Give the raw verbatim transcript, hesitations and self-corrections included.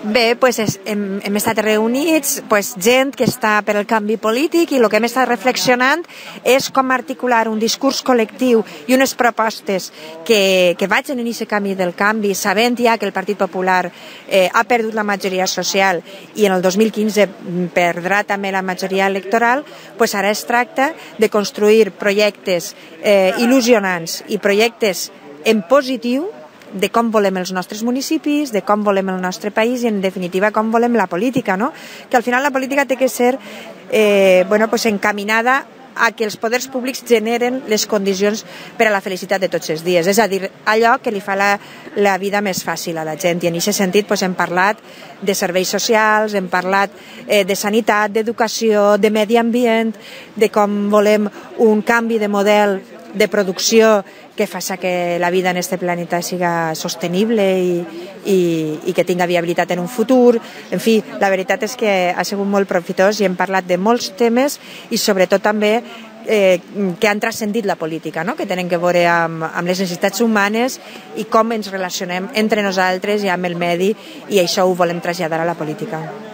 Bé, pues hem, hem estat reunits, pues, gent que està per el canvi polític i el que hem estat reflexionant és com articular un discurs col·lectiu i unes propostes que, que vagin en aquest camí del canvi, sabent ja que el Partit Popular eh, ha perdut la majoria social i en el dos mil quinze perdrà també la majoria electoral, pues ara es tracta de construir projectes eh, il·lusionants i projectes en positiu de com volem els nostres municipis, de com volem el nostre país i, en definitiva, com volem la política, no? Que al final la política té que ser eh, bueno, pues encaminada a que els poders públics generen les condicions per a la felicitat de tots els dies, és a dir, allò que li fa la, la vida més fàcil a la gent. I en aquest sentit pues, hem parlat de serveis socials, hem parlat eh, de sanitat, d'educació, de medi ambient, de com volem un canvi de model de producció que faci que la vida en este planeta siga sostenible i, i, i que tinga viabilitat en un futur. En fi, la veritat és que ha sigut molt profitós i hem parlat de molts temes i sobretot també eh, que han transcendit la política, no? Que tenen que veure amb, amb les necessitats humanes i com ens relacionem entre nosaltres i amb el medi, i això ho volem traslladar a la política.